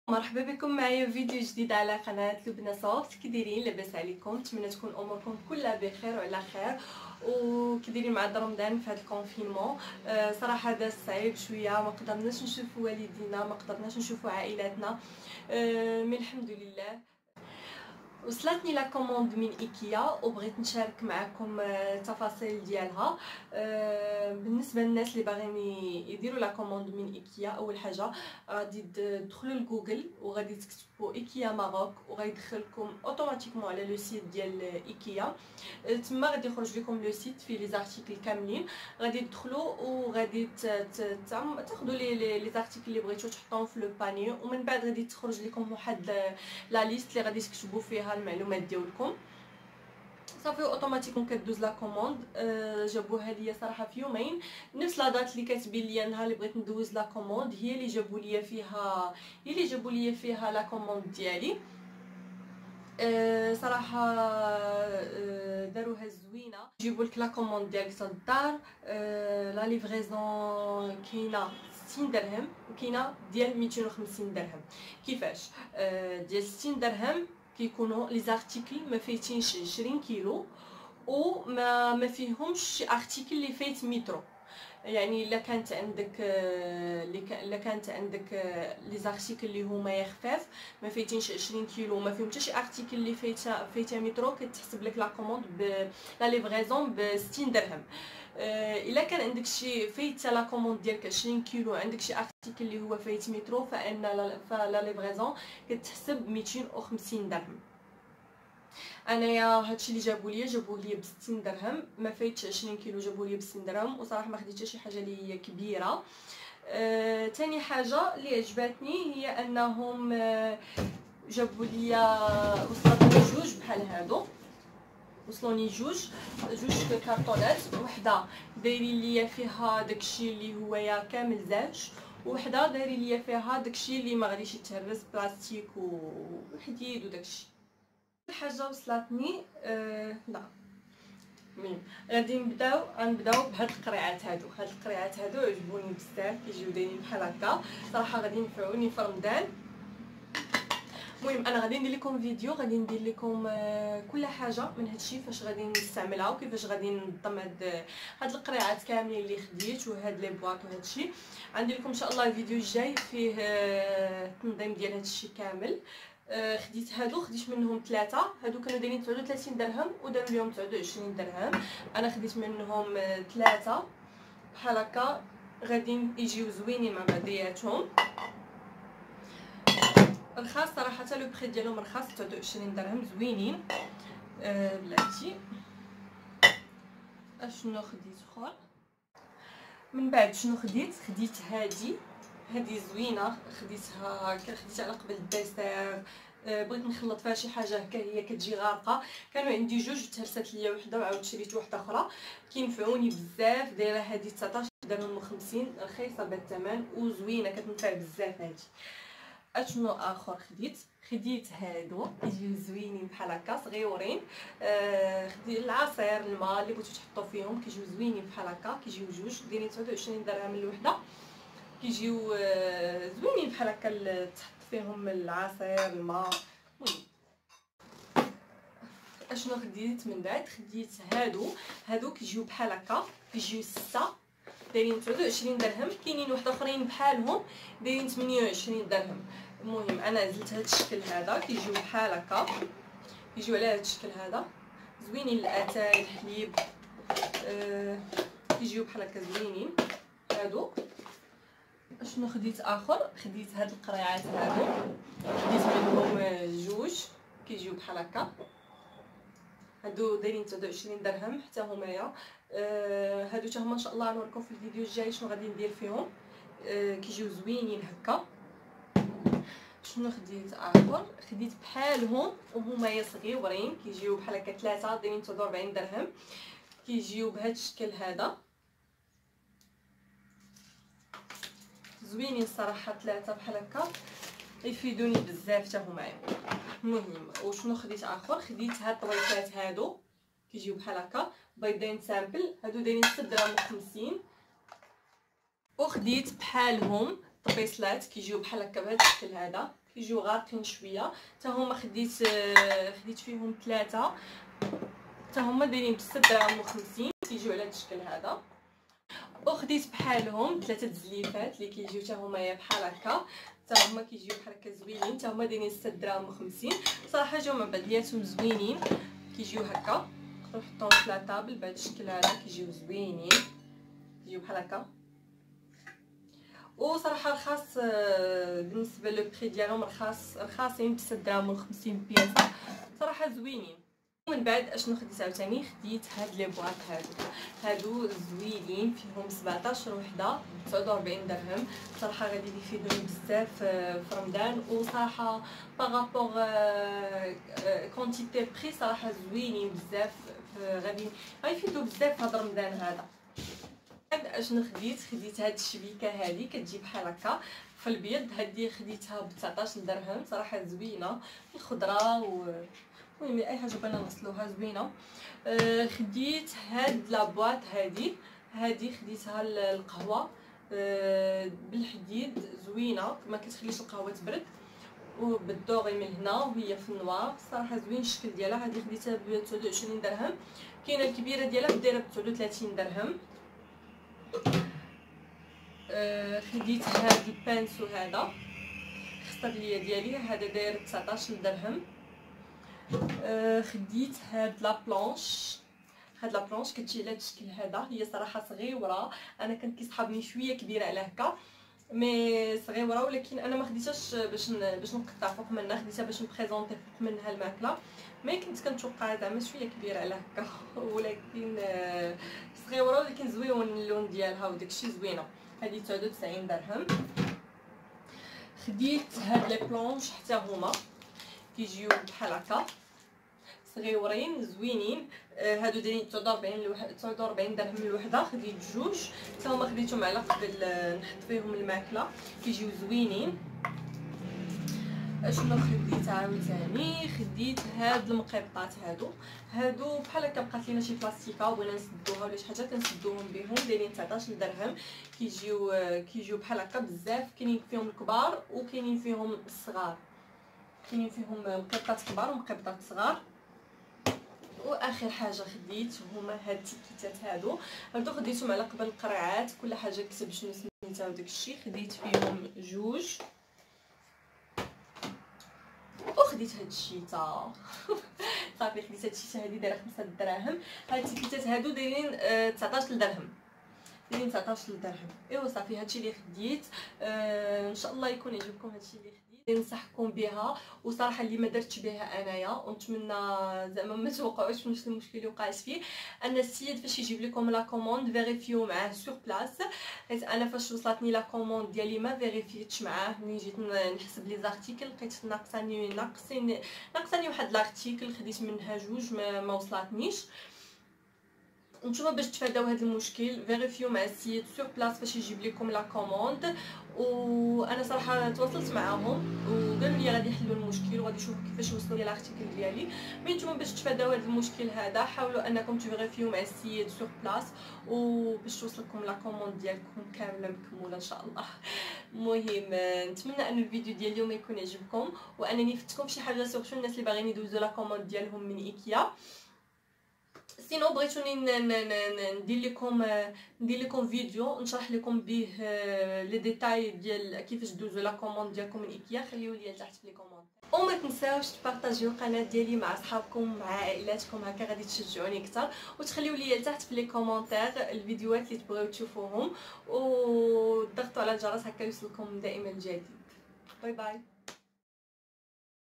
مرحبا بكم معايا في فيديو جديد على قناه لبنى صوفت. كي دايرين؟ لاباس عليكم؟ نتمنى تكون اموركم كلها بخير وعلى خير. وكي دايرين مع رمضان في هذا الكونفينمون؟ صراحه داز صعيب شويه، ما قدرناش نشوفوا والدينا، ما قدرناش نشوفوا عائلاتنا، مي الحمد لله. وصلتني لا كوموند من ايكيا وبغيت نشارك معكم التفاصيل ديالها. بالنسبه للناس اللي باغيين يديروا لا كوموند من ايكيا، اول حاجه غادي تدخلوا لجوجل وغادي تكتبوا ايكيا ماروك وغيدخلكم اوتوماتيكمون على لو سيت ديال ايكيا. تما غادي يخرج لكم لو سيت فيه لي زارتيكل كاملين، غادي تدخلوا وغادي تاخذوا لي زارتيكل اللي بغيتو تحطوهم في لو باني، ومن بعد غادي تخرج لكم واحد لا ليست اللي غادي تكتبوا فيها المعلومات ديالكم. صافي اوتوماتيكمون كدوز لا كوموند. جابوها ليا صراحه في يومين، نفس لا دات اللي كاتبين ليا النهار اللي بغيت ندوز لا كوموند هي اللي جابوا ليا فيها لا كوموند ديالي. صراحه داروها زوينه، يجيبوا لك لا كوموند ديالك حتى للدار. لا ليفريزون كاينه 60 درهم وكاينه ديال 250 درهم. كيفاش؟ ديال 60 درهم كيكونوا لي زارتيكل ما فايتينش 20 كيلو، وما فيهمش شي ارتيكل اللي فايت مترو. يعني الا كانت عندك لي زارتيكل اللي هما خفاف ما فايتينش 20 كيلو وما فيهم حتى شي ارتيكل اللي فايته مترو، كتحسب لك لا كوموند لا ليفريزون ب 60 درهم. الا كان عندك شي فايته لا كوموند ديالك 20 كيلو، عندك شي ارتيكل اللي هو فايت مترو، فلا ليفريزون كتحسب 250 درهم. انايا هادشي اللي جابوا لي ب 60 درهم، ما فايتش 20 كيلو، جابوا لي ب 60 درهم، وصراحه ما خديتش شي حاجه اللي هي كبيره. تاني حاجه اللي عجبتني هي انهم جابوا لي وصلوني جوج بحال هادو، وصلوني جوج كارطونات، وحده دايرين ليا فيها داكشي اللي هو كامل زاج، وحده دايرين ليا فيها داكشي اللي ما غاديش يتهرس، بلاستيك وحديد وداكشي. حاجه وصلتني لا المهم غادي نبداو بهاد القريعات هادو. هاد القريعات هادو عجبوني بزاف، كيجيو دايرين بحال هكا، صراحه غادي ينفعوني في رمضان. المهم انا غادي ندير لكم فيديو، غادي ندير لكم كل حاجه من هادشي، فاش غادي نستعملها وكيفاش غادي ننظم هاد القريعات كاملين اللي خديت وهاد لي بواط وهادشي. غندير لكم ان شاء الله الفيديو الجاي فيه التنظيم ديال هادشي كامل. خديت منهم ثلاثه، هادو كانوا دايرين 39 درهم وداروا لهم 29 درهم. انا خديت منهم ثلاثه بحال هكا، غادي يجيو زوينين مع بعضياتهم. رخاص صراحه، لو بري ديالهم رخاص، 29 درهم زوينين. بلاتي اشنو خديت اخر من بعد؟ شنو خديت هادي زوينه، خديتها على قبل الديسير. بغيت نخلط فيها شي حاجه هكا، هي كتجي غارقه. كانوا عندي جوج، تهرست ليا وحده وعاود شريت وحده اخرى، كينفعوني بزاف. دايره هذه 19 درهم و50، رخيصه بالثمن وزوينه، كتنفع بزاف هذه. اشنو اخر خديت هادو يجيو زوينين بحال هكا، صغيورين. خديت العصير، الماء اللي بغيتو تحطوا فيهم، كيجيو زوينين بحال هكا، كيجيو جوج دايرين 29 درهم الوحده، كيجيو زوينين بحال هكا، تحط فيهم العصير، الماء. اشنو خديت من بعد؟ خديت هادو كيجيو بحال هكا، كيجيو 6 دايرين 29 درهم. كاينين واحد اخرين بحالهم دايرين 28 درهم. المهم انا زلت هاد الشكل هذا، كيجيو بحال هكا، كيجيو على هاد الشكل هذا، زوينين. الاتاي، الحليب، كيجيو بحال هكا زوينين هادو. اشنو خديت اخر؟ خديت هاد القريعات هادو، خديت منهم جوج، كيجيو بحال هكا، هادو دايرين 29 درهم حتى همايا. هادو حتى هما ان شاء الله غنوريكم في الفيديو الجاي شنو غادي ندير فيهم. كيجيو زوينين هكا. شنو خديت اخر؟ خديت بحالهم وهما صغيورين، كيجيو بحال هكا، ثلاثه دايرين 49 درهم، كيجيو بهذا الشكل هذا، زوينين صراحه. ثلاثه بحال هكا يفيدوني بزاف حتى همايا. المهم وشنو خديت اخر؟ خديت هاد الطويفات هادو، كيجيو بحال هكا، بيضين سامبل، هادو دايرين 6 درهم و50. وخديت بحالهم طبيصلات، كيجيو بحال هكا بهذا الشكل هذا، كيجيو غارقين شويه. حتى هما خديت فيهم 3، حتى هما دايرين ب 6 درهم و50، كيجيو على هذا الشكل هذا. وخديت بحالهم 3 زليفات اللي كيجيو حتى هما بحال هكا، حتى هما كيجيو بحال هكا زوينين، حتى هما دايرين 6 دراهم و50. صراحه جاو مع بعضياتهم زوينين، كيجيو هكا نقدروا نحطوهم في لاطابل بهذا الشكل هذا، كيجيو زوينين، كيجيو بحال هكا. وصراحه رخاص بالنسبه لو بري ديالهم، رخاصين ب 6 دراهم و50 بياسه، صراحه زوينين. ومن بعد اشنو خديت عاوتاني، خديت هاد لي بواط هادو زوينين، فيهم 17 وحده ب 49 درهم. صراحه غادي يفيدوني بزاف في رمضان، وصراحه بارابور كونتيتي بري صراحه زوينين بزاف، غادي يفيدو بزاف في هاد رمضان هذا. اشنو خديت هاد الشبيكه هذه كتجي بحال هكا في البيض، هذه خديتها ب 19 درهم، صراحه زوينه، الخضره المهم اي حاجه بغينا نغسلوها زوينه. خديت هاد لابواط هذه خديتها القهوه بالحديد، زوينه ما كتخليش القهوه تبرد، وبالدوغي من هنا وهي في النوار، صراحه زوين الشكل ديالها. هذه خديتها ب 29 درهم، كاينه الكبيره ديالها دايره ب 39 درهم. خديت هاد البانسو هذا خسر ليا ديالي، هذا داير 19 درهم. خديت هاد لابلونش كتجي على هاد الشكل هذا، هي صراحه صغيره، انا كانت كيصحابني شويه كبيره على هكا، مي صغيره، ولكن انا ما خديتهاش باش نقطع فوق منها، خديتها باش نبريزونطي فوق منها الماكله، مي كنت كنتوقع زعما شويه كبيره على هكا ولكن صغيره، ولكن زوين اللون ديالها وداكشي زوينه. هذه 99 درهم. خديت هاد لي بلونش حتى هما كيجيو بحال هكا صغيورين زوينين، هادو دايرين 49 درهم الوحده، خديت جوج حتى هما خديتهم على قبل نحط فيهم الماكله، كيجيو زوينين. اشنو خديت عاوتاني، خديت هاد المقيبطات هادو بحال هكا بقات لينا شي بلاستيكه وبغينا نسدوها ولا شي حاجه كنسدوهم بهم، دايرين 19 درهم، كيجيو بحال هكا بزاف، كاينين فيهم الكبار وكاينين فيهم الصغار، كاينين فيهم مقيبطات كبار ومقيبطات صغار. واخر حاجه خديت هما هاد التيكيتات هادو خديتهم على قبل القرعات، كل حاجه كتب شنو سميتها وداكشي، خديت فيهم جوج. وخديت هاد الشيته صافي خديت هاد الشيته هادي دايره 5 دراهم. هاد التيكيتات هادو دايرين 19 درهم، ايوا صافي هادشي اللي خديت. ان شاء الله يكون يعجبكم هادشي اللي خديت، ننصحكم بها، وصراحه اللي ما درتش بها انايا، ونتمنى زعما ما توقعوش في نفس المشكل اللي وقعت فيه، ان السيد فاش يجيب لكم لا كوموند فيريفيو معاه سور بلاص، حيت انا فاش وصلتني لا كوموند ديالي ما فيريفيتش معاه، ملي جيت نحسب لي زارتيكل لقيت ناقصاني واحد لارتيكل، خديت منها جوج ما وصلتنيش. نتوما باش تفاداو هذا المشكل فيريفيو مع السيد سور بلاص فاش يجيب لكم لا كوموند. وانا صراحه تواصلت معاهم وقالوا لي غادي يحلوا المشكل وغادي يشوفوا كيفاش وصلوا لي لارتيكل ديالي. مي نتوما باش تفاداو هذا المشكل هذا حاولوا انكم تفيريفيو مع السيد سور بلاص وباش توصلكم لا كوموند ديالكم كامله مكموله ان شاء الله. المهم نتمنى ان الفيديو ديال اليوم يكون يعجبكم، وانني فتكم شي حاجه سورتو الناس اللي باغيين يدوزوا لا كوموند ديالهم من ايكيا. سينو بغيتوني ندير لكم فيديو نشرح لكم به لي ديتاي ديال كيفاش دوزو لا كوموند ديالكم من ايكيا، خليو لي تحت في لي كومونت، وما تنساوش تبارطاجيو القناه ديالي مع صحابكم مع عائلاتكم، هكا غادي تشجعوني اكثر، وتخليو لي تحت في لي كومونتير الفيديوهات اللي تبغيو تشوفوهم، وضغطوا على الجرس هكا يوصلكم دائما الجديد. باي باي.